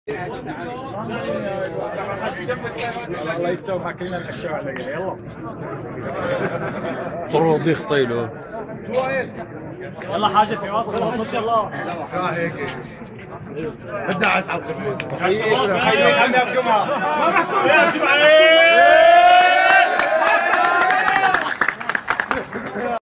الله يستوفى كلنا الاشياء عليا. يلا فروض يخطيله. يلا حاجه في واصل صدق. الله هيك بدنا عسل خبز. يا شباب